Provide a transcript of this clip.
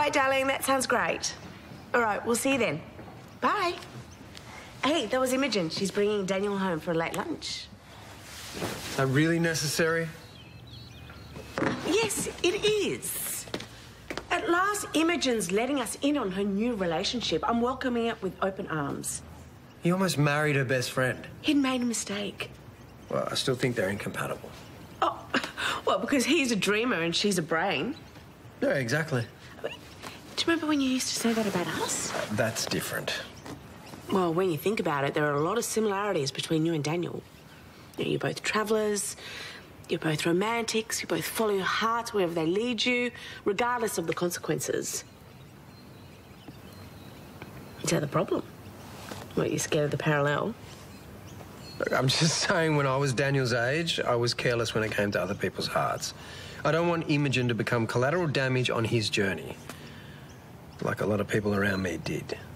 Right, darling, that sounds great. All right, we'll see you then. Bye. Hey, that was Imogen. She's bringing Daniel home for a late lunch. Is that really necessary? Yes, it is. At last, Imogen's letting us in on her new relationship. I'm welcoming it with open arms. You almost married her best friend. He'd made a mistake. Well, I still think they're incompatible. Oh, well, because he's a dreamer and she's a brain. Yeah, exactly. Do you remember when you used to say that about us? That's different. Well, when you think about it, there are a lot of similarities between you and Daniel. You know, you're both travellers, you're both romantics, you both follow your hearts wherever they lead you, regardless of the consequences. Is that the problem? What, you're scared of the parallel? Look, I'm just saying, when I was Daniel's age, I was careless when it came to other people's hearts. I don't want Imogen to become collateral damage on his journey, like a lot of people around me did.